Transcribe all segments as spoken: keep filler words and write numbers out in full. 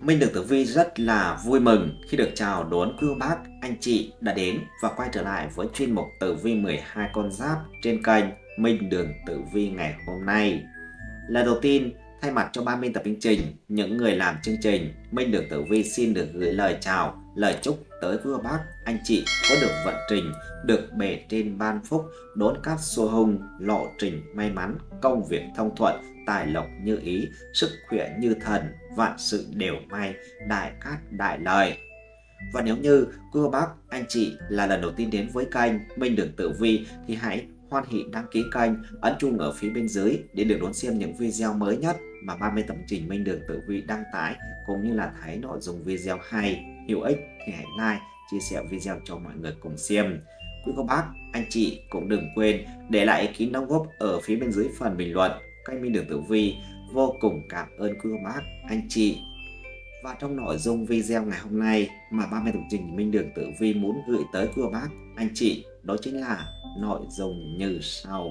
Minh Đường Tử Vi rất là vui mừng khi được chào đón quý cô bác, anh chị đã đến và quay trở lại với chuyên mục Tử Vi mười hai con giáp trên kênh Minh Đường Tử Vi ngày hôm nay. Lần đầu tiên, thay mặt cho ban biên tập chương trình, những người làm chương trình, Minh Đường Tử Vi xin được gửi lời chào, lời chúc tới quý cô bác, anh chị có được vận trình, được bề trên ban phúc, đón các xô hung, lộ trình may mắn, công việc thông thuận, tài lộc như ý, sức khỏe như thần, vạn sự đều may, đại cát đại lợi. Và nếu như quý cô bác, anh chị là lần đầu tiên đến với kênh Minh Đường Tử Vi thì hãy hoan hỉ đăng ký kênh, ấn chuông ở phía bên dưới để được đón xem những video mới nhất mà ban biên tập chương trình Minh Đường Tử Vi đăng tải, cũng như là thấy nội dung video hay, hữu ích thì hãy like, chia sẻ video cho mọi người cùng xem. Quý cô bác, anh chị cũng đừng quên để lại ý kiến đóng góp ở phía bên dưới phần bình luận. Kênh Minh Đường Tử Vi vô cùng cảm ơn quý cô bác, anh chị. Và trong nội dung video ngày hôm nay mà ban biên tập chương trình Minh Đường Tử Vi muốn gửi tới quý cô bác, anh chị, đó chính là nội dung như sau.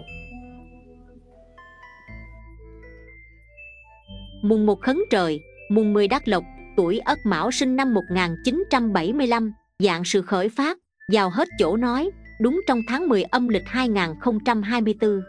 Mùng một Khấn Trời, mùng mười Đắc Lộc, tuổi Ất Mão, sinh năm một nghìn chín trăm bảy mươi lăm, dạng sự khởi phát, vào hết chỗ nói, đúng trong tháng mười âm lịch hai nghìn không trăm hai mươi tư.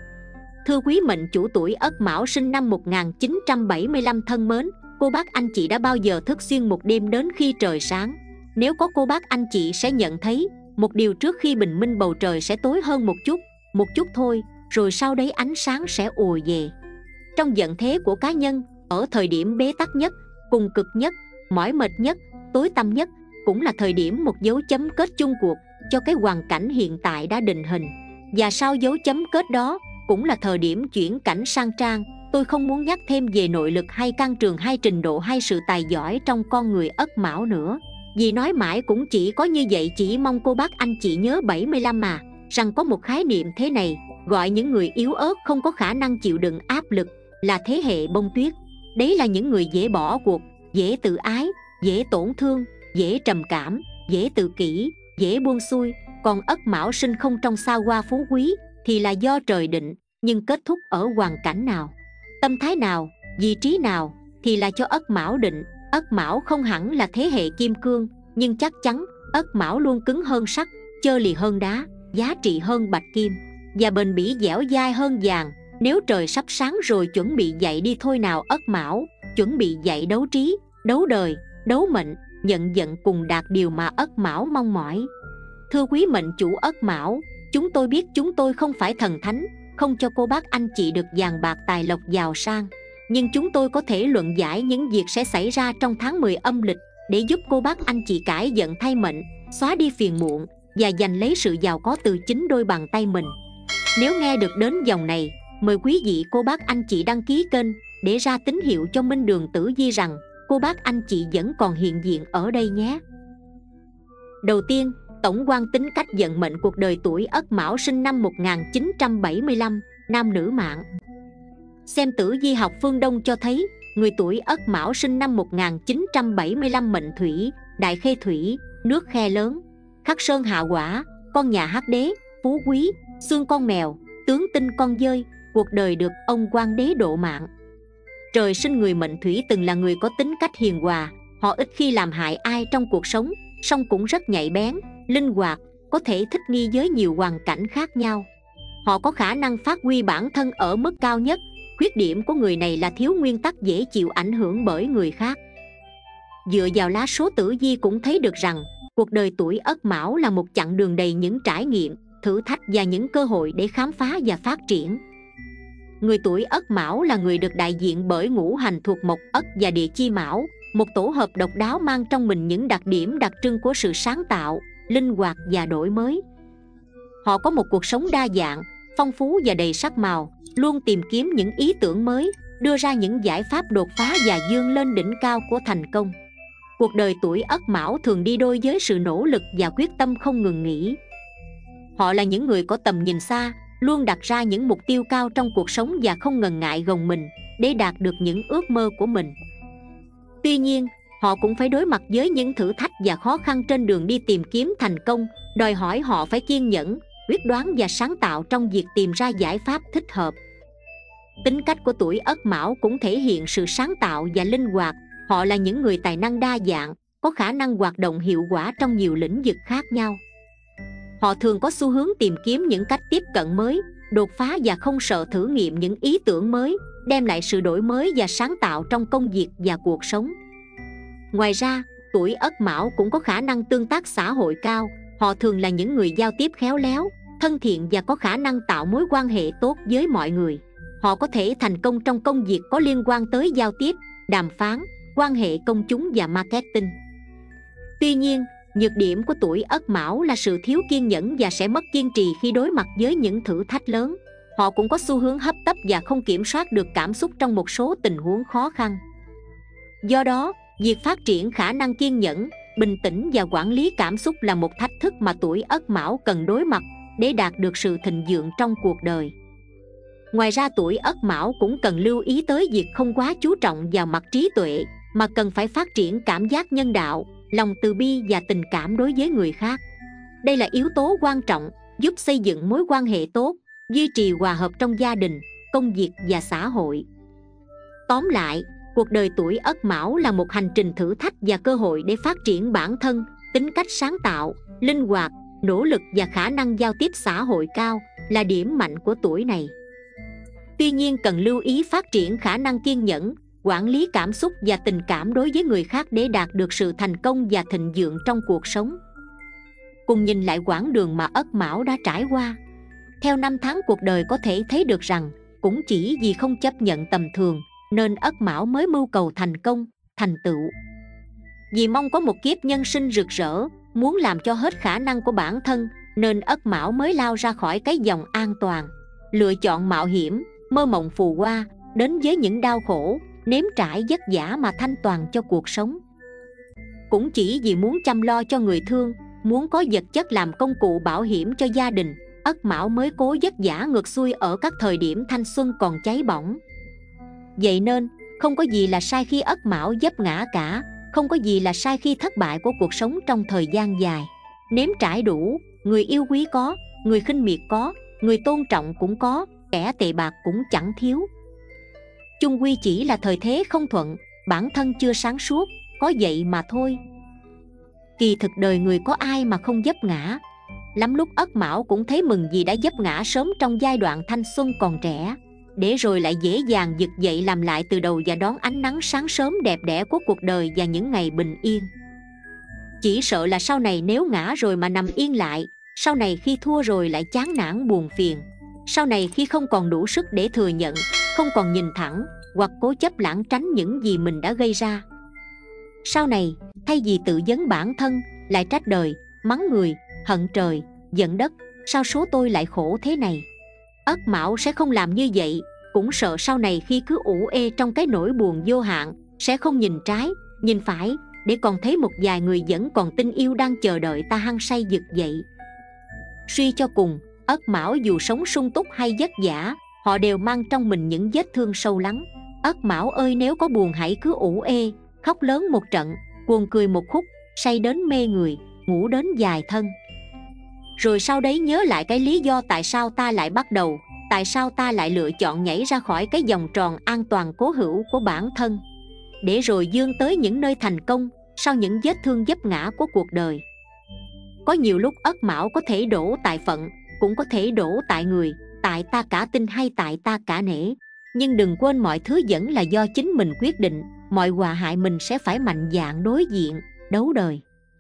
Thưa quý mệnh chủ tuổi Ất Mão sinh năm một nghìn chín trăm bảy mươi lăm thân mến, cô bác anh chị đã bao giờ thức xuyên một đêm đến khi trời sáng? Nếu có, cô bác anh chị sẽ nhận thấy một điều: trước khi bình minh bầu trời sẽ tối hơn một chút, một chút thôi, rồi sau đấy ánh sáng sẽ ùa về. Trong vận thế của cá nhân, ở thời điểm bế tắc nhất, cùng cực nhất, mỏi mệt nhất, tối tăm nhất, cũng là thời điểm một dấu chấm kết chung cuộc cho cái hoàn cảnh hiện tại đã định hình. Và sau dấu chấm kết đó cũng là thời điểm chuyển cảnh sang trang. Tôi không muốn nhắc thêm về nội lực hay căn trường hay trình độ hay sự tài giỏi trong con người Ất Mão nữa, vì nói mãi cũng chỉ có như vậy. Chỉ mong cô bác anh chị nhớ bảy mươi lăm mà, rằng có một khái niệm thế này, gọi những người yếu ớt không có khả năng chịu đựng áp lực là thế hệ bông tuyết. Đấy là những người dễ bỏ cuộc, dễ tự ái, dễ tổn thương, dễ trầm cảm, dễ tự kỷ, dễ buông xuôi. Còn Ất Mão sinh không trong sao hoa phú quý thì là do trời định, nhưng kết thúc ở hoàn cảnh nào, tâm thái nào, vị trí nào thì là cho Ất Mão định. Ất Mão không hẳn là thế hệ kim cương, nhưng chắc chắn Ất Mão luôn cứng hơn sắt, chơ lì hơn đá, giá trị hơn bạch kim, và bền bỉ dẻo dai hơn vàng. Nếu trời sắp sáng rồi, chuẩn bị dậy đi thôi nào Ất Mão, chuẩn bị dậy đấu trí, đấu đời, đấu mệnh, nhận vận cùng đạt điều mà Ất Mão mong mỏi. Thưa quý mệnh chủ Ất Mão, chúng tôi biết chúng tôi không phải thần thánh, không cho cô bác anh chị được vàng bạc tài lộc giàu sang, nhưng chúng tôi có thể luận giải những việc sẽ xảy ra trong tháng mười âm lịch để giúp cô bác anh chị cải vận thay mệnh, xóa đi phiền muộn và giành lấy sự giàu có từ chính đôi bàn tay mình. Nếu nghe được đến dòng này, mời quý vị cô bác anh chị đăng ký kênh để ra tín hiệu cho Minh Đường Tử Vi rằng cô bác anh chị vẫn còn hiện diện ở đây nhé. Đầu tiên, tổng quan tính cách vận mệnh cuộc đời tuổi Ất Mão sinh năm một nghìn chín trăm bảy mươi lăm, nam nữ mạng. Xem tử vi học phương Đông cho thấy, người tuổi Ất Mão sinh năm một nghìn chín trăm bảy mươi lăm mệnh thủy, đại khê thủy, nước khe lớn, khắc sơn hạ quả, con nhà hắc đế, phú quý, xương con mèo, tướng tinh con dơi. Cuộc đời được ông quan đế độ mạng. Trời sinh người mệnh thủy từng là người có tính cách hiền hòa, họ ít khi làm hại ai trong cuộc sống, song cũng rất nhạy bén, linh hoạt, có thể thích nghi với nhiều hoàn cảnh khác nhau. Họ có khả năng phát huy bản thân ở mức cao nhất. Khuyết điểm của người này là thiếu nguyên tắc, dễ chịu ảnh hưởng bởi người khác. Dựa vào lá số tử vi cũng thấy được rằng cuộc đời tuổi Ất Mão là một chặng đường đầy những trải nghiệm, thử thách và những cơ hội để khám phá và phát triển. Người tuổi Ất Mão là người được đại diện bởi ngũ hành thuộc mộc Ất và địa chi Mão, một tổ hợp độc đáo mang trong mình những đặc điểm đặc trưng của sự sáng tạo, linh hoạt và đổi mới. Họ có một cuộc sống đa dạng, phong phú và đầy sắc màu, luôn tìm kiếm những ý tưởng mới, đưa ra những giải pháp đột phá và vươn lên đỉnh cao của thành công. Cuộc đời tuổi Ất Mão thường đi đôi với sự nỗ lực và quyết tâm không ngừng nghỉ. Họ là những người có tầm nhìn xa, luôn đặt ra những mục tiêu cao trong cuộc sống và không ngần ngại gồng mình để đạt được những ước mơ của mình. Tuy nhiên, họ cũng phải đối mặt với những thử thách và khó khăn trên đường đi tìm kiếm thành công, đòi hỏi họ phải kiên nhẫn, quyết đoán và sáng tạo trong việc tìm ra giải pháp thích hợp. Tính cách của tuổi Ất Mão cũng thể hiện sự sáng tạo và linh hoạt, Họ là những người tài năng đa dạng, có khả năng hoạt động hiệu quả trong nhiều lĩnh vực khác nhau. Họ thường có xu hướng tìm kiếm những cách tiếp cận mới, đột phá và không sợ thử nghiệm những ý tưởng mới, đem lại sự đổi mới và sáng tạo trong công việc và cuộc sống. Ngoài ra, tuổi Ất Mão cũng có khả năng tương tác xã hội cao. Họ thường là những người giao tiếp khéo léo, thân thiện và có khả năng tạo mối quan hệ tốt với mọi người. Họ có thể thành công trong công việc có liên quan tới giao tiếp, đàm phán, quan hệ công chúng và marketing. Tuy nhiên, nhược điểm của tuổi Ất Mão là sự thiếu kiên nhẫn và sẽ mất kiên trì khi đối mặt với những thử thách lớn. Họ cũng có xu hướng hấp tấp và không kiểm soát được cảm xúc trong một số tình huống khó khăn. Do đó, việc phát triển khả năng kiên nhẫn, bình tĩnh và quản lý cảm xúc là một thách thức mà tuổi Ất Mão cần đối mặt để đạt được sự thịnh vượng trong cuộc đời. Ngoài ra, tuổi Ất Mão cũng cần lưu ý tới việc không quá chú trọng vào mặt trí tuệ, mà cần phải phát triển cảm giác nhân đạo, lòng từ bi và tình cảm đối với người khác. Đây là yếu tố quan trọng giúp xây dựng mối quan hệ tốt, duy trì hòa hợp trong gia đình, công việc và xã hội. Tóm lại, cuộc đời tuổi Ất Mão là một hành trình thử thách và cơ hội để phát triển bản thân, tính cách sáng tạo, linh hoạt, nỗ lực và khả năng giao tiếp xã hội cao là điểm mạnh của tuổi này. Tuy nhiên, cần lưu ý phát triển khả năng kiên nhẫn, quản lý cảm xúc và tình cảm đối với người khác để đạt được sự thành công và thịnh vượng trong cuộc sống. Cùng nhìn lại quãng đường mà Ất Mão đã trải qua. Theo năm tháng cuộc đời có thể thấy được rằng, cũng chỉ vì không chấp nhận tầm thường, nên Ất Mão mới mưu cầu thành công, thành tựu. Vì mong có một kiếp nhân sinh rực rỡ, muốn làm cho hết khả năng của bản thân, nên Ất Mão mới lao ra khỏi cái vòng an toàn, lựa chọn mạo hiểm, mơ mộng phù hoa, đến với những đau khổ, nếm trải vất vả mà thanh toàn cho cuộc sống. Cũng chỉ vì muốn chăm lo cho người thương, muốn có vật chất làm công cụ bảo hiểm cho gia đình, Ất Mão mới cố vất vả ngược xuôi ở các thời điểm thanh xuân còn cháy bỏng. Vậy nên, không có gì là sai khi Ất Mão vấp ngã cả, không có gì là sai khi thất bại của cuộc sống trong thời gian dài. Nếm trải đủ, người yêu quý có, người khinh miệt có, người tôn trọng cũng có, kẻ tệ bạc cũng chẳng thiếu. Chung quy chỉ là thời thế không thuận, bản thân chưa sáng suốt, có vậy mà thôi. Kỳ thực đời người có ai mà không vấp ngã. Lắm lúc Ất Mão cũng thấy mừng vì đã vấp ngã sớm trong giai đoạn thanh xuân còn trẻ, để rồi lại dễ dàng vực dậy làm lại từ đầu và đón ánh nắng sáng sớm đẹp đẽ của cuộc đời và những ngày bình yên. Chỉ sợ là sau này nếu ngã rồi mà nằm yên lại, sau này khi thua rồi lại chán nản buồn phiền, sau này khi không còn đủ sức để thừa nhận, không còn nhìn thẳng, hoặc cố chấp lảng tránh những gì mình đã gây ra. Sau này, thay vì tự vấn bản thân, lại trách đời, mắng người, hận trời, giận đất, sao số tôi lại khổ thế này. Ất Mão sẽ không làm như vậy, cũng sợ sau này khi cứ ủ ê trong cái nỗi buồn vô hạn, sẽ không nhìn trái, nhìn phải, để còn thấy một vài người vẫn còn tin yêu đang chờ đợi ta hăng say vực dậy. Suy cho cùng, Ất Mão dù sống sung túc hay vất vả, họ đều mang trong mình những vết thương sâu lắng. Ất Mão ơi, nếu có buồn hãy cứ ủ ê, khóc lớn một trận, cuồng cười một khúc, say đến mê người, ngủ đến dài thân. Rồi sau đấy nhớ lại cái lý do tại sao ta lại bắt đầu, tại sao ta lại lựa chọn nhảy ra khỏi cái vòng tròn an toàn cố hữu của bản thân, để rồi vươn tới những nơi thành công sau những vết thương vấp ngã của cuộc đời. Có nhiều lúc Ất Mão có thể đổ tại phận, cũng có thể đổ tại người, tại ta cả tin hay tại ta cả nể. Nhưng đừng quên mọi thứ vẫn là do chính mình quyết định, mọi họa hại mình sẽ phải mạnh dạn đối diện, đấu đời.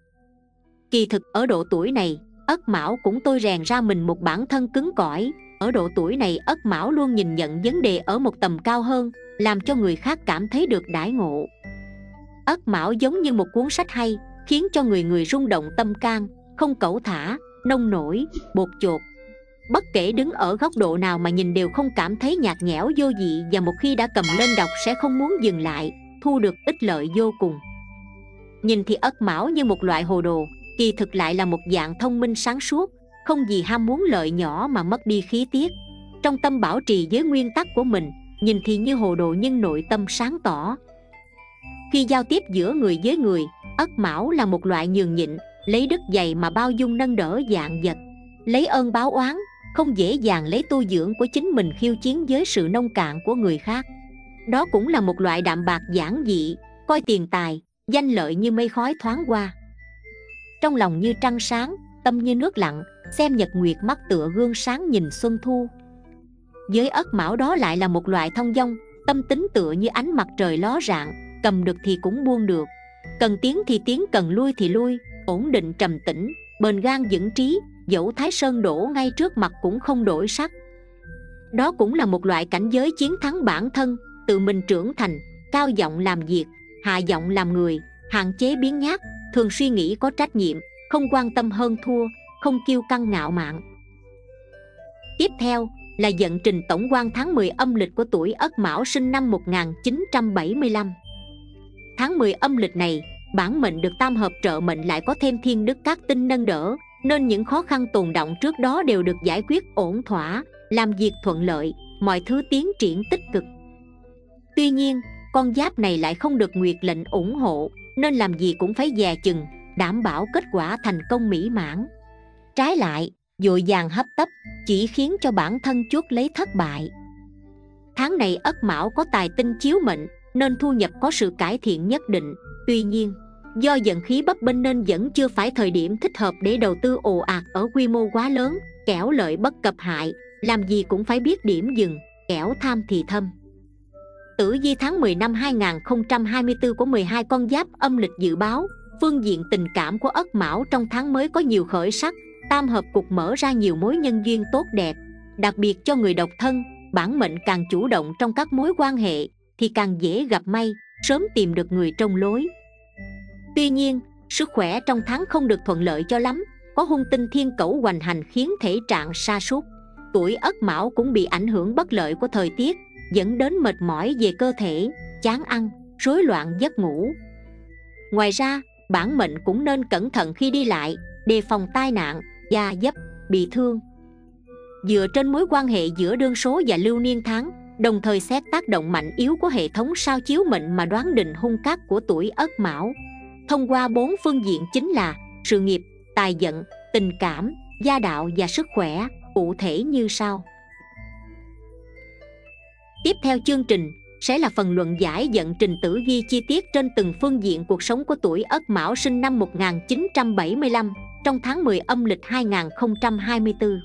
Kỳ thực ở độ tuổi này, Ất Mão cũng tôi rèn ra mình một bản thân cứng cỏi. Ở độ tuổi này, Ất Mão luôn nhìn nhận vấn đề ở một tầm cao hơn, làm cho người khác cảm thấy được đãi ngộ. Ất Mão giống như một cuốn sách hay, khiến cho người người rung động tâm can, không cẩu thả, nông nổi, bột chột. Bất kể đứng ở góc độ nào mà nhìn đều không cảm thấy nhạt nhẽo vô vị, và một khi đã cầm lên đọc sẽ không muốn dừng lại, thu được ích lợi vô cùng. Nhìn thì Ất Mão như một loại hồ đồ, kỳ thực lại là một dạng thông minh sáng suốt, không vì ham muốn lợi nhỏ mà mất đi khí tiết. Trong tâm bảo trì với nguyên tắc của mình, nhìn thì như hồ đồ nhưng nội tâm sáng tỏ. Khi giao tiếp giữa người với người, Ất Mão là một loại nhường nhịn, lấy đức dày mà bao dung nâng đỡ vạn vật, lấy ơn báo oán, không dễ dàng lấy tu dưỡng của chính mình khiêu chiến với sự nông cạn của người khác. Đó cũng là một loại đạm bạc giản dị, coi tiền tài, danh lợi như mây khói thoáng qua. Trong lòng như trăng sáng, tâm như nước lặng, xem nhật nguyệt mắt tựa gương sáng nhìn xuân thu. Với Ất Mão đó lại là một loại thông dong, tâm tính tựa như ánh mặt trời ló rạng, cầm được thì cũng buông được, cần tiến thì tiến, cần lui thì lui, ổn định trầm tĩnh, bền gan vững trí, dẫu Thái Sơn đổ ngay trước mặt cũng không đổi sắc. Đó cũng là một loại cảnh giới chiến thắng bản thân, tự mình trưởng thành, cao giọng làm việc, hạ giọng làm người, hạn chế biến nhát, thường suy nghĩ có trách nhiệm, không quan tâm hơn thua, không kiêu căng ngạo mạn. Tiếp theo là vận trình tổng quan tháng mười âm lịch của tuổi Ất Mão sinh năm một nghìn chín trăm bảy mươi lăm. Tháng mười âm lịch này, bản mệnh được tam hợp trợ mệnh lại có thêm thiên đức các tinh nâng đỡ, nên những khó khăn tồn đọng trước đó đều được giải quyết ổn thỏa, làm việc thuận lợi, mọi thứ tiến triển tích cực. Tuy nhiên, con giáp này lại không được nguyệt lệnh ủng hộ, nên làm gì cũng phải dè chừng, đảm bảo kết quả thành công mỹ mãn. Trái lại, vội vàng hấp tấp chỉ khiến cho bản thân chuốc lấy thất bại. Tháng này Ất Mão có tài tinh chiếu mệnh, nên thu nhập có sự cải thiện nhất định. Tuy nhiên, do vận khí bấp bênh nên vẫn chưa phải thời điểm thích hợp để đầu tư ồ ạt ở quy mô quá lớn, kẻo lợi bất cập hại, làm gì cũng phải biết điểm dừng, kẻo tham thì thâm. Tử vi tháng mười năm hai nghìn không trăm hai mươi tư của mười hai con giáp âm lịch dự báo, phương diện tình cảm của Ất Mão trong tháng mới có nhiều khởi sắc, tam hợp cục mở ra nhiều mối nhân duyên tốt đẹp. Đặc biệt cho người độc thân, bản mệnh càng chủ động trong các mối quan hệ thì càng dễ gặp may, sớm tìm được người trong lối. Tuy nhiên, sức khỏe trong tháng không được thuận lợi cho lắm, có hung tinh thiên cẩu hoành hành khiến thể trạng sa sút. Tuổi Ất Mão cũng bị ảnh hưởng bất lợi của thời tiết, dẫn đến mệt mỏi về cơ thể, chán ăn, rối loạn giấc ngủ. Ngoài ra, bản mệnh cũng nên cẩn thận khi đi lại, đề phòng tai nạn, da dấp, bị thương. Dựa trên mối quan hệ giữa đương số và lưu niên tháng, đồng thời xét tác động mạnh yếu của hệ thống sao chiếu mệnh mà đoán định hung cát của tuổi Ất Mão. Thông qua bốn phương diện chính là sự nghiệp, tài vận, tình cảm, gia đạo và sức khỏe, cụ thể như sau. Tiếp theo chương trình sẽ là phần luận giải vận trình tử vi chi tiết trên từng phương diện cuộc sống của tuổi Ất Mão sinh năm một nghìn chín trăm bảy mươi lăm trong tháng mười âm lịch hai nghìn không trăm hai mươi tư.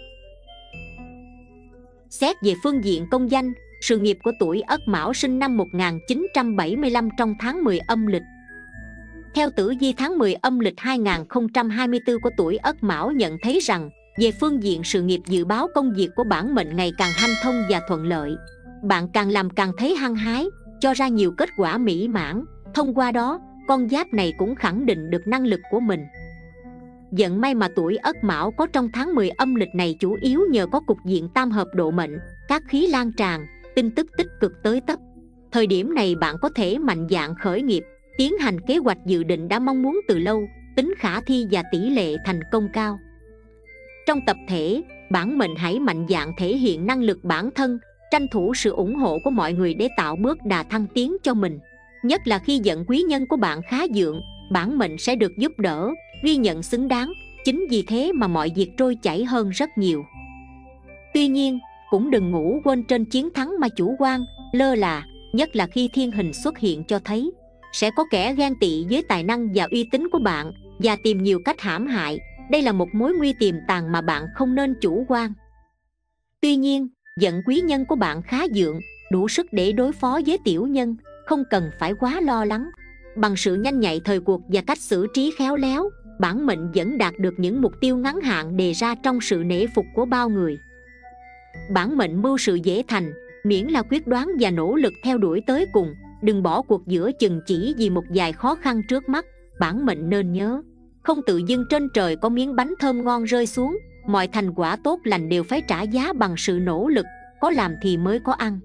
Xét về phương diện công danh, sự nghiệp của tuổi Ất Mão sinh năm một nghìn chín trăm bảy mươi lăm trong tháng mười âm lịch. Theo tử vi tháng mười âm lịch hai nghìn không trăm hai mươi tư của tuổi Ất Mão nhận thấy rằng, về phương diện sự nghiệp dự báo công việc của bản mệnh ngày càng hanh thông và thuận lợi. Bạn càng làm càng thấy hăng hái, cho ra nhiều kết quả mỹ mãn. Thông qua đó, con giáp này cũng khẳng định được năng lực của mình. Vận may mà tuổi Ất Mão có trong tháng mười âm lịch này chủ yếu nhờ có cục diện tam hợp độ mệnh, các khí lan tràn, tin tức tích cực tới tấp. Thời điểm này bạn có thể mạnh dạn khởi nghiệp, tiến hành kế hoạch dự định đã mong muốn từ lâu, tính khả thi và tỷ lệ thành công cao. Trong tập thể, bản mệnh hãy mạnh dạn thể hiện năng lực bản thân, tranh thủ sự ủng hộ của mọi người để tạo bước đà thăng tiến cho mình. Nhất là khi vận quý nhân của bạn khá vượng, bản mệnh sẽ được giúp đỡ, ghi nhận xứng đáng. Chính vì thế mà mọi việc trôi chảy hơn rất nhiều. Tuy nhiên, cũng đừng ngủ quên trên chiến thắng mà chủ quan, lơ là, nhất là khi thiên hình xuất hiện cho thấy sẽ có kẻ ghen tị với tài năng và uy tín của bạn và tìm nhiều cách hãm hại. Đây là một mối nguy tiềm tàng mà bạn không nên chủ quan. Tuy nhiên, vận quý nhân của bạn khá vượng, đủ sức để đối phó với tiểu nhân, không cần phải quá lo lắng. Bằng sự nhanh nhạy thời cuộc và cách xử trí khéo léo, bản mệnh vẫn đạt được những mục tiêu ngắn hạn đề ra trong sự nể phục của bao người. Bản mệnh mưu sự dễ thành, miễn là quyết đoán và nỗ lực theo đuổi tới cùng, đừng bỏ cuộc giữa chừng chỉ vì một vài khó khăn trước mắt. Bản mệnh nên nhớ, không tự dưng trên trời có miếng bánh thơm ngon rơi xuống, mọi thành quả tốt lành đều phải trả giá bằng sự nỗ lực, có làm thì mới có ăn.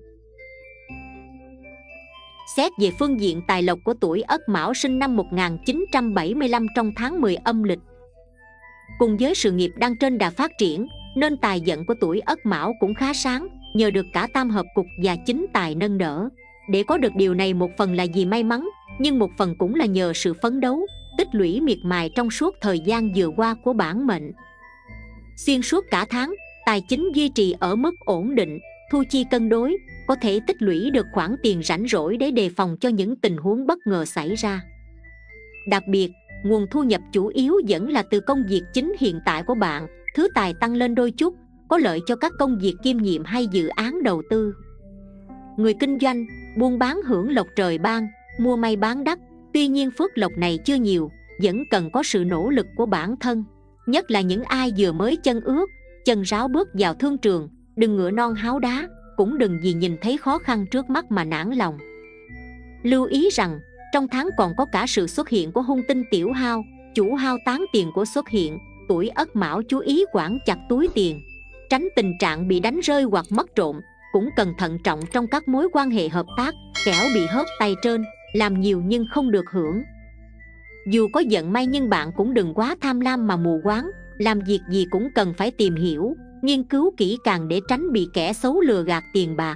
Xét về phương diện tài lộc của tuổi Ất Mão sinh năm một nghìn chín trăm bảy mươi lăm trong tháng mười âm lịch. Cùng với sự nghiệp đang trên đà phát triển, nên tài vận của tuổi Ất Mão cũng khá sáng, nhờ được cả tam hợp cục và chính tài nâng đỡ. Để có được điều này một phần là vì may mắn, nhưng một phần cũng là nhờ sự phấn đấu, tích lũy miệt mài trong suốt thời gian vừa qua của bản mệnh. Xuyên suốt cả tháng, tài chính duy trì ở mức ổn định, thu chi cân đối, có thể tích lũy được khoản tiền rảnh rỗi để đề phòng cho những tình huống bất ngờ xảy ra. Đặc biệt, nguồn thu nhập chủ yếu vẫn là từ công việc chính hiện tại của bạn. Thứ tài tăng lên đôi chút, có lợi cho các công việc kiêm nhiệm hay dự án đầu tư. Người kinh doanh, buôn bán hưởng lộc trời ban, mua may bán đắt. Tuy nhiên phước lộc này chưa nhiều, vẫn cần có sự nỗ lực của bản thân. Nhất là những ai vừa mới chân ướt, chân ráo bước vào thương trường. Đừng ngựa non háo đá, cũng đừng vì nhìn thấy khó khăn trước mắt mà nản lòng. Lưu ý rằng, trong tháng còn có cả sự xuất hiện của hung tinh tiểu hao, chủ hao tán tiền của xuất hiện. Tuổi Ất Mão chú ý quản chặt túi tiền, tránh tình trạng bị đánh rơi hoặc mất trộm. Cũng cần thận trọng trong các mối quan hệ hợp tác, kẻo bị hớt tay trên, làm nhiều nhưng không được hưởng. Dù có vận may nhưng bạn cũng đừng quá tham lam mà mù quáng. Làm việc gì cũng cần phải tìm hiểu, nghiên cứu kỹ càng để tránh bị kẻ xấu lừa gạt tiền bạc.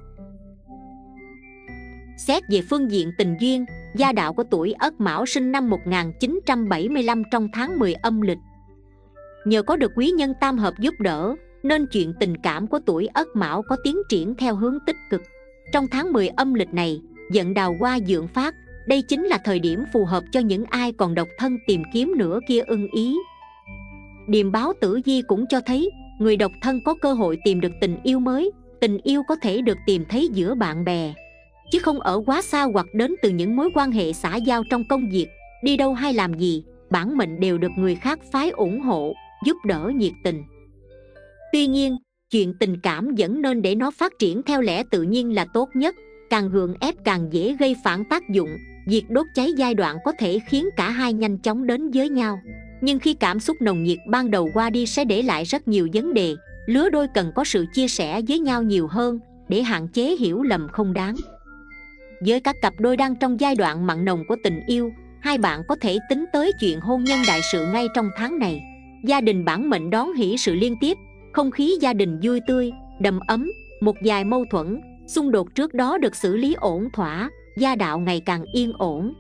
Xét về phương diện tình duyên, gia đạo của tuổi Ất Mão sinh năm một nghìn chín trăm bảy mươi lăm trong tháng mười âm lịch. Nhờ có được quý nhân tam hợp giúp đỡ, nên chuyện tình cảm của tuổi Ất Mão có tiến triển theo hướng tích cực. Trong tháng mười âm lịch này, vận đào hoa vượng phát. Đây chính là thời điểm phù hợp cho những ai còn độc thân tìm kiếm nửa kia ưng ý. Điềm báo tử vi cũng cho thấy, người độc thân có cơ hội tìm được tình yêu mới. Tình yêu có thể được tìm thấy giữa bạn bè, chứ không ở quá xa hoặc đến từ những mối quan hệ xã giao trong công việc. Đi đâu hay làm gì, bản mệnh đều được người khác phái ủng hộ, giúp đỡ nhiệt tình. Tuy nhiên, chuyện tình cảm vẫn nên để nó phát triển theo lẽ tự nhiên là tốt nhất. Càng gượng ép càng dễ gây phản tác dụng. Việc đốt cháy giai đoạn có thể khiến cả hai nhanh chóng đến với nhau. Nhưng khi cảm xúc nồng nhiệt ban đầu qua đi sẽ để lại rất nhiều vấn đề. Lứa đôi cần có sự chia sẻ với nhau nhiều hơn để hạn chế hiểu lầm không đáng. Với các cặp đôi đang trong giai đoạn mặn nồng của tình yêu, hai bạn có thể tính tới chuyện hôn nhân đại sự ngay trong tháng này. Gia đình bản mệnh đón hỷ sự liên tiếp, không khí gia đình vui tươi, đầm ấm. Một vài mâu thuẫn, xung đột trước đó được xử lý ổn thỏa, gia đạo ngày càng yên ổn.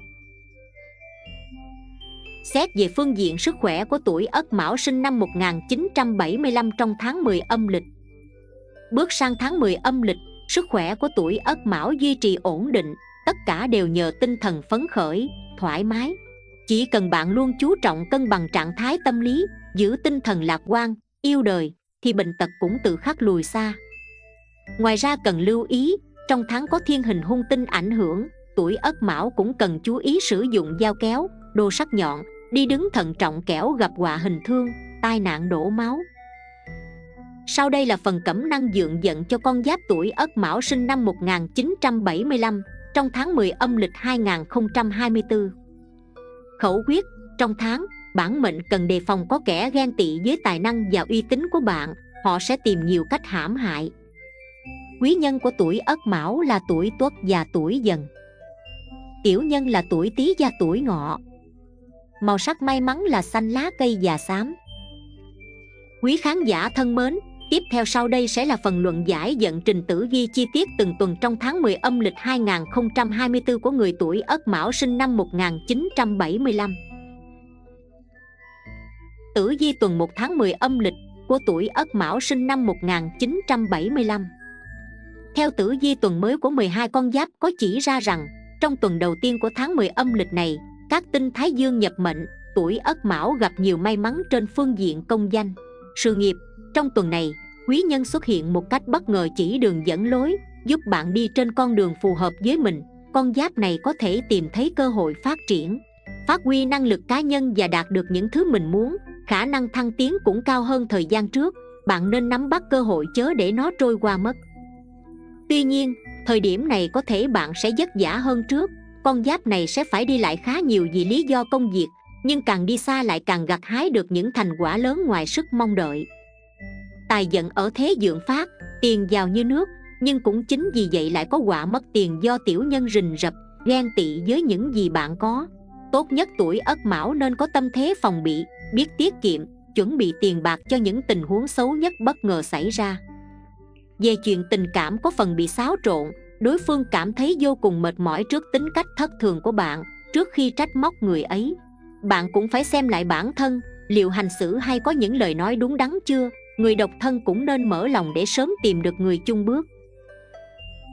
Xét về phương diện sức khỏe của tuổi Ất Mão sinh năm một nghìn chín trăm bảy mươi lăm trong tháng mười âm lịch. Bước sang tháng mười âm lịch, sức khỏe của tuổi Ất Mão duy trì ổn định, tất cả đều nhờ tinh thần phấn khởi, thoải mái. Chỉ cần bạn luôn chú trọng cân bằng trạng thái tâm lý, giữ tinh thần lạc quan, yêu đời, thì bệnh tật cũng tự khắc lùi xa. Ngoài ra cần lưu ý, trong tháng có thiên hình hung tinh ảnh hưởng, tuổi Ất Mão cũng cần chú ý sử dụng dao kéo, đồ sắc nhọn, đi đứng thận trọng kẻo gặp họa hình thương, tai nạn đổ máu. Sau đây là phần cẩm năng dượng vận cho con giáp tuổi Ất Mão sinh năm một nghìn chín trăm bảy mươi lăm trong tháng mười âm lịch hai nghìn không trăm hai mươi tư. Khẩu quyết: trong tháng, bản mệnh cần đề phòng có kẻ ghen tị với tài năng và uy tín của bạn, họ sẽ tìm nhiều cách hãm hại. Quý nhân của tuổi Ất Mão là tuổi Tuất và tuổi Dần. Tiểu nhân là tuổi Tý và tuổi Ngọ. Màu sắc may mắn là xanh lá cây và xám. Quý khán giả thân mến, tiếp theo sau đây sẽ là phần luận giải vận trình tử vi chi tiết từng tuần trong tháng mười âm lịch hai nghìn không trăm hai mươi tư của người tuổi Ất Mão sinh năm một nghìn chín trăm bảy mươi lăm. Tử vi tuần một tháng mười âm lịch của tuổi Ất Mão sinh năm một nghìn chín trăm bảy mươi lăm. Theo tử vi tuần mới của mười hai con giáp có chỉ ra rằng, trong tuần đầu tiên của tháng mười âm lịch này, các tinh thái dương nhập mệnh, tuổi Ất Mão gặp nhiều may mắn trên phương diện công danh, sự nghiệp. Trong tuần này, quý nhân xuất hiện một cách bất ngờ chỉ đường dẫn lối, giúp bạn đi trên con đường phù hợp với mình. Con giáp này có thể tìm thấy cơ hội phát triển, phát huy năng lực cá nhân và đạt được những thứ mình muốn. Khả năng thăng tiến cũng cao hơn thời gian trước, bạn nên nắm bắt cơ hội chớ để nó trôi qua mất. Tuy nhiên, thời điểm này có thể bạn sẽ vất vả hơn trước. Con giáp này sẽ phải đi lại khá nhiều vì lý do công việc, nhưng càng đi xa lại càng gặt hái được những thành quả lớn ngoài sức mong đợi. Tài vận ở thế vượng phát, tiền vào như nước, nhưng cũng chính vì vậy lại có họa mất tiền do tiểu nhân rình rập, ghen tị với những gì bạn có. Tốt nhất tuổi Ất Mão nên có tâm thế phòng bị, biết tiết kiệm, chuẩn bị tiền bạc cho những tình huống xấu nhất bất ngờ xảy ra. Về chuyện tình cảm có phần bị xáo trộn, đối phương cảm thấy vô cùng mệt mỏi trước tính cách thất thường của bạn. Trước khi trách móc người ấy, bạn cũng phải xem lại bản thân, liệu hành xử hay có những lời nói đúng đắn chưa. Người độc thân cũng nên mở lòng để sớm tìm được người chung bước.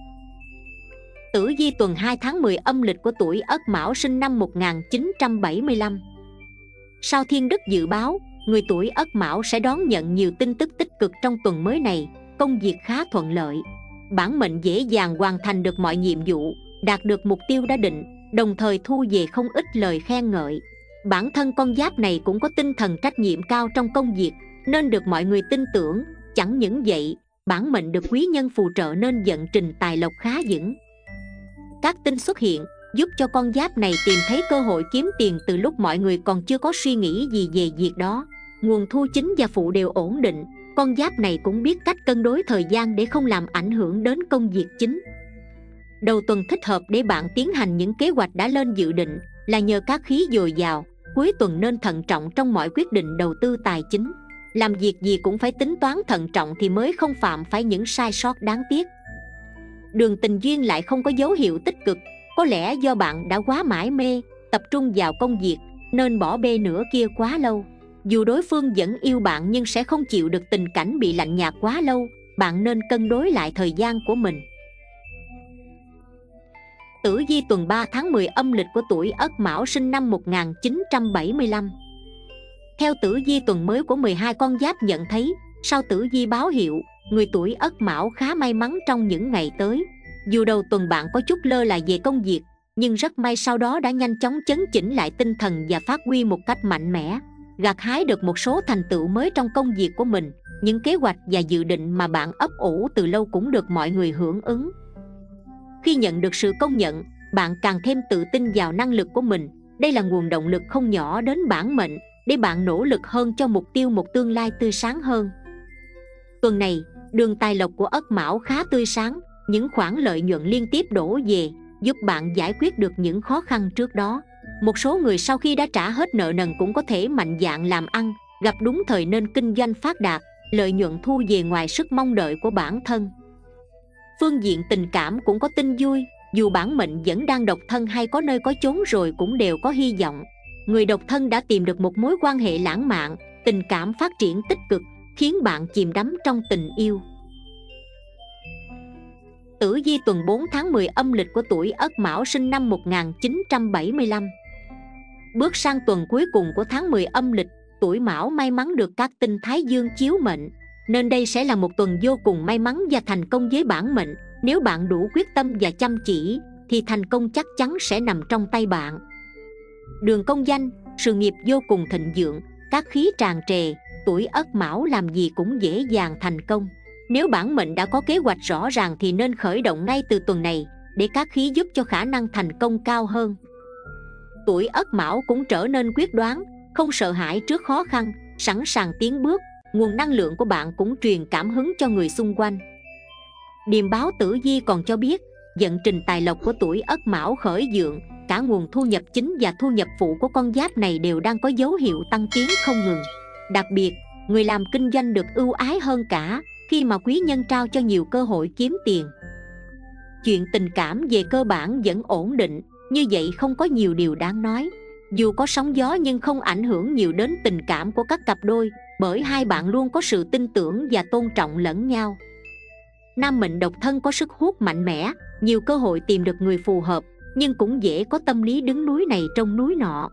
Tử vi tuần hai tháng mười âm lịch của tuổi Ất Mão sinh năm một nghìn chín trăm bảy mươi lăm. Sao thiên đức dự báo, người tuổi Ất Mão sẽ đón nhận nhiều tin tức tích cực trong tuần mới này, công việc khá thuận lợi. Bản mệnh dễ dàng hoàn thành được mọi nhiệm vụ, đạt được mục tiêu đã định, đồng thời thu về không ít lời khen ngợi. Bản thân con giáp này cũng có tinh thần trách nhiệm cao trong công việc, nên được mọi người tin tưởng. Chẳng những vậy, bản mệnh được quý nhân phù trợ nên vận trình tài lộc khá vững. Các tin xuất hiện giúp cho con giáp này tìm thấy cơ hội kiếm tiền từ lúc mọi người còn chưa có suy nghĩ gì về việc đó. Nguồn thu chính và phụ đều ổn định, con giáp này cũng biết cách cân đối thời gian để không làm ảnh hưởng đến công việc chính. Đầu tuần thích hợp để bạn tiến hành những kế hoạch đã lên dự định là nhờ các khí dồi dào. Cuối tuần nên thận trọng trong mọi quyết định đầu tư tài chính. Làm việc gì cũng phải tính toán thận trọng thì mới không phạm phải những sai sót đáng tiếc. Đường tình duyên lại không có dấu hiệu tích cực, có lẽ do bạn đã quá mải mê, tập trung vào công việc nên bỏ bê nửa kia quá lâu. Dù đối phương vẫn yêu bạn nhưng sẽ không chịu được tình cảnh bị lạnh nhạt quá lâu, bạn nên cân đối lại thời gian của mình. Tử vi tuần ba tháng mười âm lịch của tuổi Ất Mão sinh năm một nghìn chín trăm bảy mươi lăm. Theo tử vi tuần mới của mười hai con giáp nhận thấy, sau tử vi báo hiệu, người tuổi Ất Mão khá may mắn trong những ngày tới. Dù đầu tuần bạn có chút lơ là về công việc, nhưng rất may sau đó đã nhanh chóng chấn chỉnh lại tinh thần và phát huy một cách mạnh mẽ, gặt hái được một số thành tựu mới trong công việc của mình. Những kế hoạch và dự định mà bạn ấp ủ từ lâu cũng được mọi người hưởng ứng. Khi nhận được sự công nhận, bạn càng thêm tự tin vào năng lực của mình. Đây là nguồn động lực không nhỏ đến bản mệnh để bạn nỗ lực hơn cho mục tiêu một tương lai tươi sáng hơn. Tuần này, đường tài lộc của Ất Mão khá tươi sáng, những khoản lợi nhuận liên tiếp đổ về, giúp bạn giải quyết được những khó khăn trước đó. Một số người sau khi đã trả hết nợ nần cũng có thể mạnh dạn làm ăn, gặp đúng thời nên kinh doanh phát đạt, lợi nhuận thu về ngoài sức mong đợi của bản thân. Phương diện tình cảm cũng có tin vui, dù bản mệnh vẫn đang độc thân hay có nơi có chốn rồi cũng đều có hy vọng. Người độc thân đã tìm được một mối quan hệ lãng mạn, tình cảm phát triển tích cực, khiến bạn chìm đắm trong tình yêu. Tử vi tuần bốn tháng mười âm lịch của tuổi Ất Mão sinh năm một nghìn chín trăm bảy mươi lăm. Bước sang tuần cuối cùng của tháng mười âm lịch, tuổi Mão may mắn được các tinh thái dương chiếu mệnh, nên đây sẽ là một tuần vô cùng may mắn và thành công với bản mệnh. Nếu bạn đủ quyết tâm và chăm chỉ thì thành công chắc chắn sẽ nằm trong tay bạn. Đường công danh, sự nghiệp vô cùng thịnh vượng, các khí tràn trề, tuổi Ất Mão làm gì cũng dễ dàng thành công. Nếu bản mệnh đã có kế hoạch rõ ràng thì nên khởi động ngay từ tuần này để các khí giúp cho khả năng thành công cao hơn. Tuổi Ất Mão cũng trở nên quyết đoán, không sợ hãi trước khó khăn, sẵn sàng tiến bước. Nguồn năng lượng của bạn cũng truyền cảm hứng cho người xung quanh. Điềm báo tử vi còn cho biết, vận trình tài lộc của tuổi Ất Mão khởi vượng, cả nguồn thu nhập chính và thu nhập phụ của con giáp này đều đang có dấu hiệu tăng tiến không ngừng. Đặc biệt, người làm kinh doanh được ưu ái hơn cả khi mà quý nhân trao cho nhiều cơ hội kiếm tiền. Chuyện tình cảm về cơ bản vẫn ổn định, như vậy không có nhiều điều đáng nói. Dù có sóng gió nhưng không ảnh hưởng nhiều đến tình cảm của các cặp đôi, bởi hai bạn luôn có sự tin tưởng và tôn trọng lẫn nhau. Nam mệnh độc thân có sức hút mạnh mẽ, nhiều cơ hội tìm được người phù hợp, nhưng cũng dễ có tâm lý đứng núi này trông núi nọ.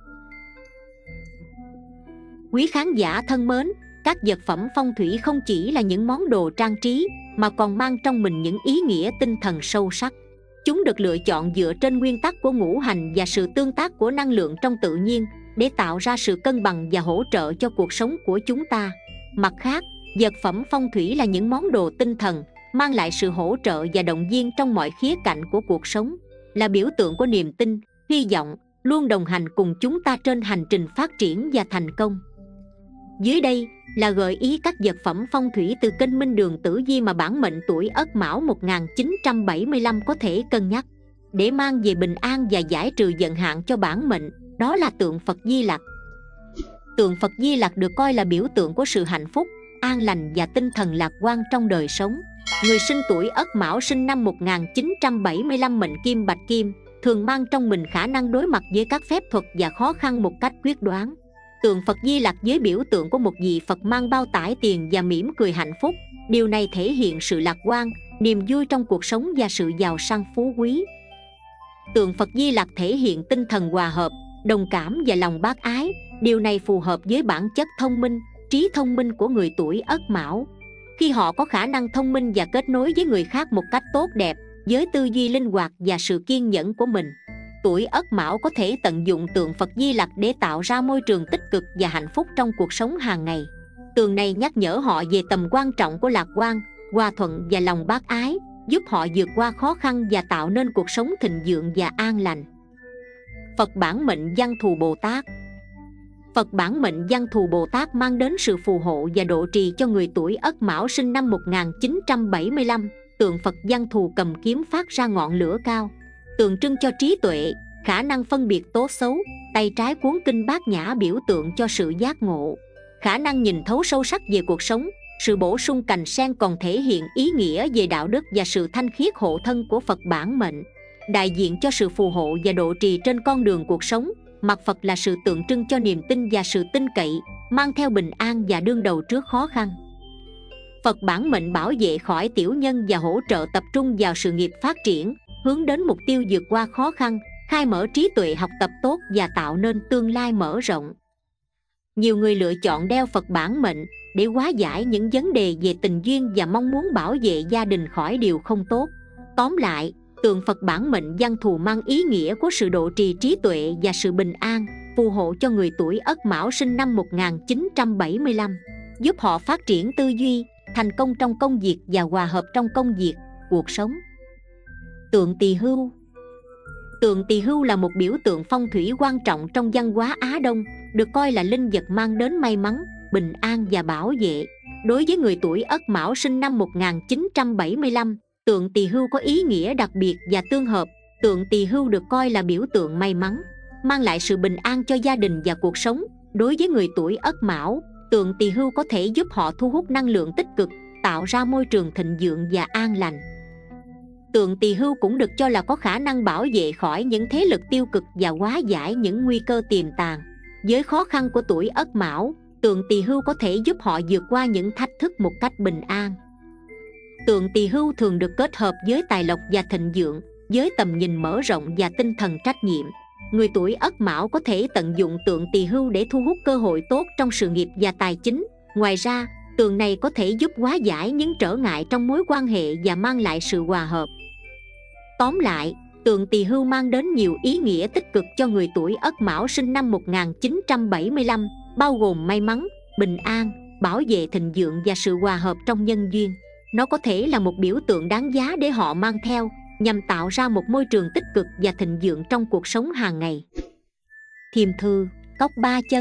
Quý khán giả thân mến, các vật phẩm phong thủy không chỉ là những món đồ trang trí mà còn mang trong mình những ý nghĩa tinh thần sâu sắc. Chúng được lựa chọn dựa trên nguyên tắc của ngũ hành và sự tương tác của năng lượng trong tự nhiên để tạo ra sự cân bằng và hỗ trợ cho cuộc sống của chúng ta. Mặt khác, vật phẩm phong thủy là những món đồ tinh thần, mang lại sự hỗ trợ và động viên trong mọi khía cạnh của cuộc sống, là biểu tượng của niềm tin, hy vọng, luôn đồng hành cùng chúng ta trên hành trình phát triển và thành công. Dưới đây là gợi ý các vật phẩm phong thủy từ kênh Minh Đường Tử Vi mà bản mệnh tuổi Ất Mão một nghìn chín trăm bảy mươi lăm có thể cân nhắc để mang về bình an và giải trừ vận hạn cho bản mệnh. Đó là tượng Phật Di Lặc. Tượng Phật Di Lặc được coi là biểu tượng của sự hạnh phúc, an lành và tinh thần lạc quan trong đời sống. Người sinh tuổi Ất Mão sinh năm một nghìn chín trăm bảy mươi lăm mệnh Kim Bạch Kim thường mang trong mình khả năng đối mặt với các phép thuật và khó khăn một cách quyết đoán. Tượng Phật Di Lặc với biểu tượng của một vị Phật mang bao tải tiền và mỉm cười hạnh phúc. Điều này thể hiện sự lạc quan, niềm vui trong cuộc sống và sự giàu sang phú quý. Tượng Phật Di Lặc thể hiện tinh thần hòa hợp, đồng cảm và lòng bác ái. Điều này phù hợp với bản chất thông minh, trí thông minh của người tuổi Ất Mão. Khi họ có khả năng thông minh và kết nối với người khác một cách tốt đẹp, với tư duy linh hoạt và sự kiên nhẫn của mình, tuổi Ất Mão có thể tận dụng tượng Phật Di Lặc để tạo ra môi trường tích cực và hạnh phúc trong cuộc sống hàng ngày. Tượng này nhắc nhở họ về tầm quan trọng của lạc quan, hòa thuận và lòng bác ái, giúp họ vượt qua khó khăn và tạo nên cuộc sống thịnh vượng và an lành. Phật Bản Mệnh Văn Thù Bồ Tát. Phật Bản Mệnh Văn Thù Bồ Tát mang đến sự phù hộ và độ trì cho người tuổi Ất Mão sinh năm một nghìn chín trăm bảy mươi lăm. Tượng Phật Văn Thù cầm kiếm phát ra ngọn lửa cao, tượng trưng cho trí tuệ, khả năng phân biệt tốt xấu. Tay trái cuốn kinh Bát Nhã biểu tượng cho sự giác ngộ, khả năng nhìn thấu sâu sắc về cuộc sống. Sự bổ sung cành sen còn thể hiện ý nghĩa về đạo đức và sự thanh khiết hộ thân của Phật Bản Mệnh, đại diện cho sự phù hộ và độ trì trên con đường cuộc sống. Mặt Phật là sự tượng trưng cho niềm tin và sự tin cậy, mang theo bình an và đương đầu trước khó khăn. Phật Bản Mệnh bảo vệ khỏi tiểu nhân và hỗ trợ tập trung vào sự nghiệp phát triển, hướng đến mục tiêu vượt qua khó khăn, khai mở trí tuệ học tập tốt và tạo nên tương lai mở rộng. Nhiều người lựa chọn đeo Phật Bản Mệnh để hóa giải những vấn đề về tình duyên và mong muốn bảo vệ gia đình khỏi điều không tốt. Tóm lại, tượng Phật Bản Mệnh Văn Thù mang ý nghĩa của sự độ trì trí tuệ và sự bình an, phù hộ cho người tuổi Ất Mão sinh năm một nghìn chín trăm bảy mươi lăm, giúp họ phát triển tư duy, thành công trong công việc và hòa hợp trong công việc, cuộc sống. Tượng Tỳ Hưu. Tượng Tỳ Hưu là một biểu tượng phong thủy quan trọng trong văn hóa Á Đông, được coi là linh vật mang đến may mắn, bình an và bảo vệ. Đối với người tuổi Ất Mão sinh năm một nghìn chín trăm bảy mươi lăm, tượng Tỳ Hưu có ý nghĩa đặc biệt và tương hợp. Tượng Tỳ Hưu được coi là biểu tượng may mắn, mang lại sự bình an cho gia đình và cuộc sống. Đối với người tuổi Ất Mão, tượng Tỳ Hưu có thể giúp họ thu hút năng lượng tích cực, tạo ra môi trường thịnh vượng và an lành. Tượng Tỳ Hưu cũng được cho là có khả năng bảo vệ khỏi những thế lực tiêu cực và hóa giải những nguy cơ tiềm tàng. Với khó khăn của tuổi Ất Mão, tượng Tỳ Hưu có thể giúp họ vượt qua những thách thức một cách bình an. Tượng Tỳ Hưu thường được kết hợp với tài lộc và thịnh vượng, với tầm nhìn mở rộng và tinh thần trách nhiệm. Người tuổi Ất Mão có thể tận dụng tượng Tỳ Hưu để thu hút cơ hội tốt trong sự nghiệp và tài chính. Ngoài ra, tượng này có thể giúp hóa giải những trở ngại trong mối quan hệ và mang lại sự hòa hợp. Tóm lại, tượng Tỳ Hưu mang đến nhiều ý nghĩa tích cực cho người tuổi Ất Mão sinh năm một nghìn chín trăm bảy mươi lăm, bao gồm may mắn, bình an, bảo vệ thịnh vượng và sự hòa hợp trong nhân duyên. Nó có thể là một biểu tượng đáng giá để họ mang theo, nhằm tạo ra một môi trường tích cực và thịnh vượng trong cuộc sống hàng ngày. Thiềm Thư, cốc ba chân.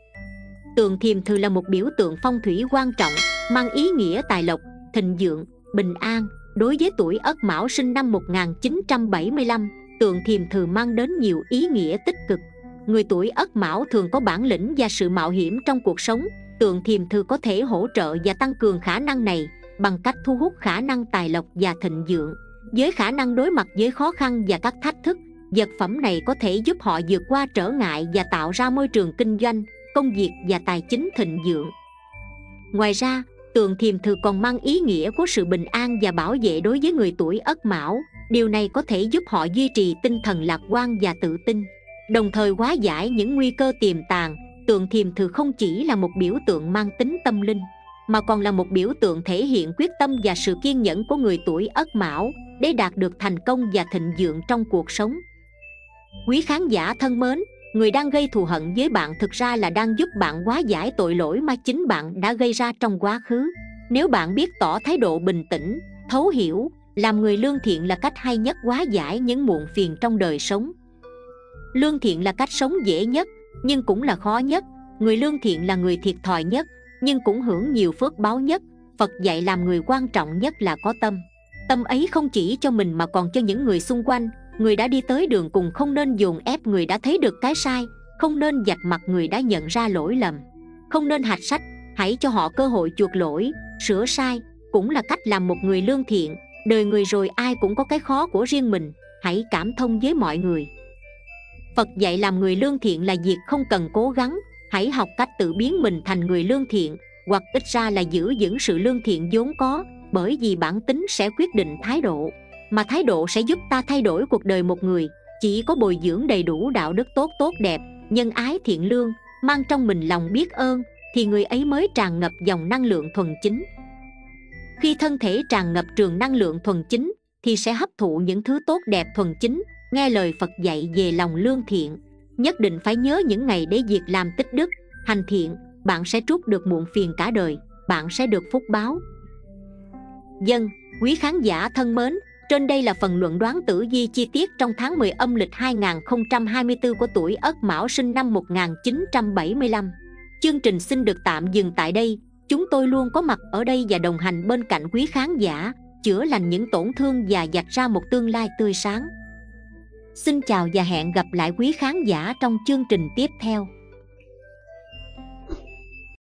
Tượng Thiềm Thư là một biểu tượng phong thủy quan trọng, mang ý nghĩa tài lộc, thịnh vượng, bình an. Đối với tuổi Ất Mão sinh năm một nghìn chín trăm bảy mươi lăm, tượng Thiềm Thư mang đến nhiều ý nghĩa tích cực. Người tuổi Ất Mão thường có bản lĩnh và sự mạo hiểm trong cuộc sống. Tượng Thiềm Thư có thể hỗ trợ và tăng cường khả năng này bằng cách thu hút khả năng tài lộc và thịnh vượng. Với khả năng đối mặt với khó khăn và các thách thức, vật phẩm này có thể giúp họ vượt qua trở ngại và tạo ra môi trường kinh doanh, công việc và tài chính thịnh vượng. Ngoài ra, tượng Thiềm Thư còn mang ý nghĩa của sự bình an và bảo vệ đối với người tuổi Ất Mão. Điều này có thể giúp họ duy trì tinh thần lạc quan và tự tin, đồng thời hóa giải những nguy cơ tiềm tàng. Tượng Thiềm Thư không chỉ là một biểu tượng mang tính tâm linh, mà còn là một biểu tượng thể hiện quyết tâm và sự kiên nhẫn của người tuổi Ất Mão để đạt được thành công và thịnh vượng trong cuộc sống. Quý khán giả thân mến, người đang gây thù hận với bạn thực ra là đang giúp bạn hóa giải tội lỗi mà chính bạn đã gây ra trong quá khứ. Nếu bạn biết tỏ thái độ bình tĩnh, thấu hiểu, làm người lương thiện là cách hay nhất hóa giải những muộn phiền trong đời sống. Lương thiện là cách sống dễ nhất, nhưng cũng là khó nhất. Người lương thiện là người thiệt thòi nhất, nhưng cũng hưởng nhiều phước báo nhất. Phật dạy làm người quan trọng nhất là có tâm. Tâm ấy không chỉ cho mình mà còn cho những người xung quanh. Người đã đi tới đường cùng không nên dồn ép người đã thấy được cái sai, không nên vạch mặt người đã nhận ra lỗi lầm, không nên hạch sách. Hãy cho họ cơ hội chuộc lỗi, sửa sai, cũng là cách làm một người lương thiện. Đời người rồi ai cũng có cái khó của riêng mình, hãy cảm thông với mọi người. Phật dạy làm người lương thiện là việc không cần cố gắng. Hãy học cách tự biến mình thành người lương thiện, hoặc ít ra là giữ vững sự lương thiện vốn có. Bởi vì bản tính sẽ quyết định thái độ, mà thái độ sẽ giúp ta thay đổi cuộc đời một người. Chỉ có bồi dưỡng đầy đủ đạo đức tốt tốt đẹp, nhân ái thiện lương, mang trong mình lòng biết ơn, thì người ấy mới tràn ngập dòng năng lượng thuần chính. Khi thân thể tràn ngập trường năng lượng thuần chính thì sẽ hấp thụ những thứ tốt đẹp thuần chính. Nghe lời Phật dạy về lòng lương thiện, nhất định phải nhớ những ngày để việc làm tích đức, hành thiện, bạn sẽ trút được muộn phiền cả đời, bạn sẽ được phúc báo. Dân, quý khán giả thân mến, trên đây là phần luận đoán tử vi chi tiết trong tháng mười âm lịch hai nghìn không trăm hai mươi tư của tuổi Ất Mão sinh năm một nghìn chín trăm bảy mươi lăm. Chương trình xin được tạm dừng tại đây. Chúng tôi luôn có mặt ở đây và đồng hành bên cạnh quý khán giả, chữa lành những tổn thương và vạch ra một tương lai tươi sáng. Xin chào và hẹn gặp lại quý khán giả trong chương trình tiếp theo.